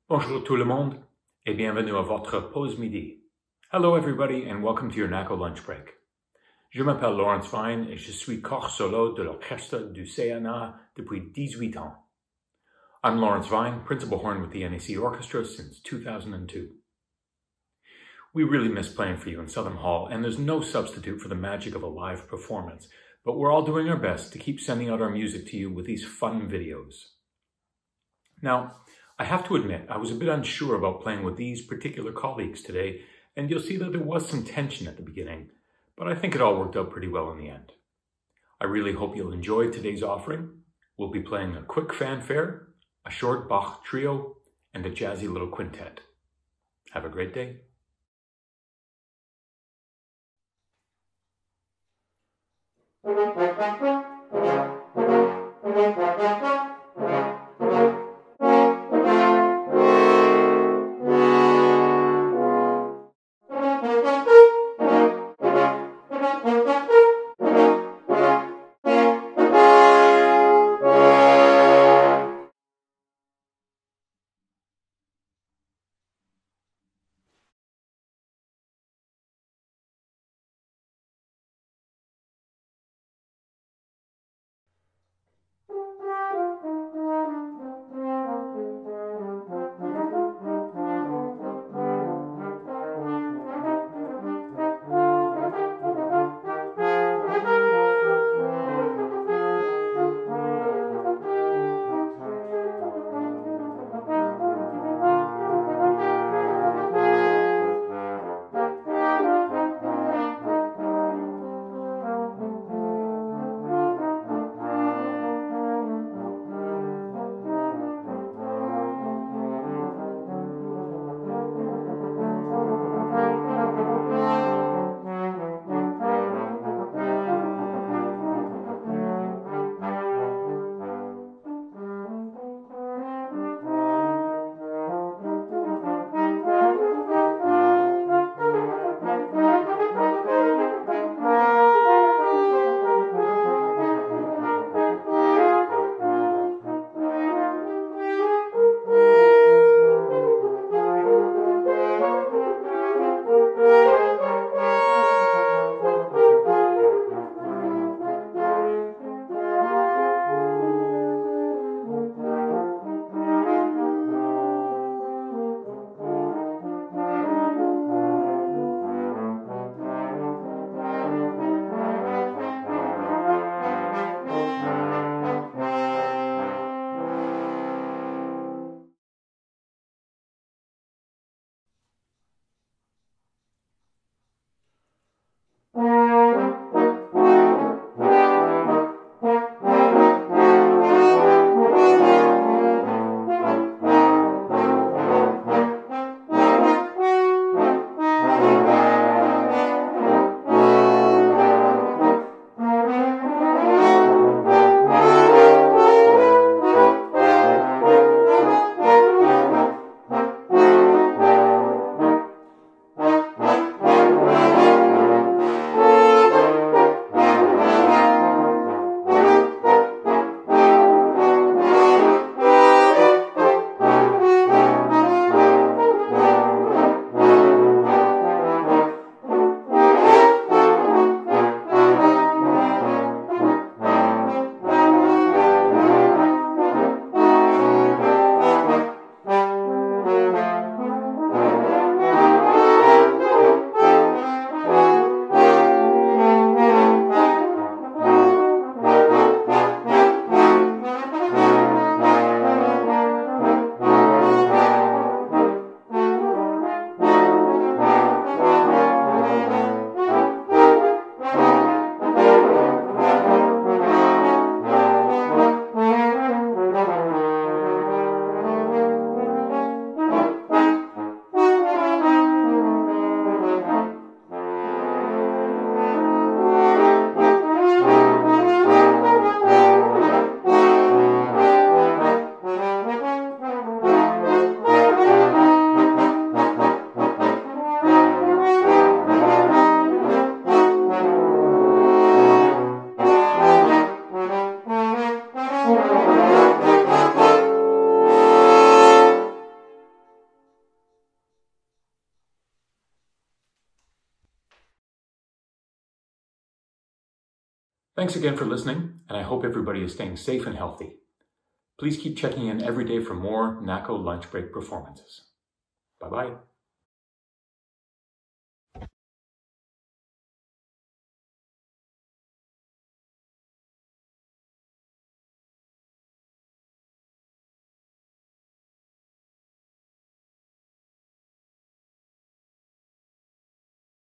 Bonjour tout le monde et bienvenue à votre pause midi. Hello everybody and welcome to your NACO lunch break. Je m'appelle Lawrence Vine et je suis corps solo de l'orchestre du CNA depuis 18 ans. I'm Lawrence Vine, principal horn with the NAC Orchestra since 2002. We really miss playing for you in Southern Hall, and there's no substitute for the magic of a live performance, but we're all doing our best to keep sending out our music to you with these fun videos. Now, I have to admit, I was a bit unsure about playing with these particular colleagues today, and you'll see that there was some tension at the beginning, but I think it all worked out pretty well in the end. I really hope you'll enjoy today's offering. We'll be playing a quick fanfare, a short Bach trio, and a jazzy little quintet. Have a great day. Thanks again for listening, and I hope everybody is staying safe and healthy. Please keep checking in every day for more NACO lunch break performances. Bye-bye.